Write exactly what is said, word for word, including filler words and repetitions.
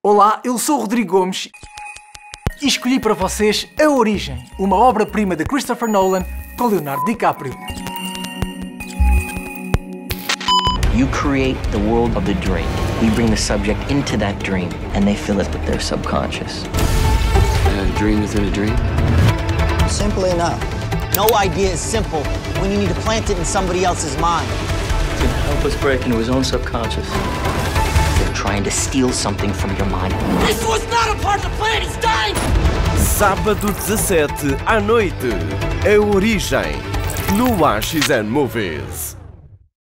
Olá, eu sou o Rodrigo Gomes e escolhi para vocês A Origem, uma obra-prima de Christopher Nolan com Leonardo DiCaprio. You create the world of the dream. We bring the subject into that dream, and they fill it with their subconscious. A dream within a dream? Simply enough. No idea is simple when you need to plant it in somebody else's mind. To help us break into his own subconscious. They're trying to steal something from your mind. This was not a part of the plan, he's dying! Sábado dezassete à noite, A Origem, no A X N Movies.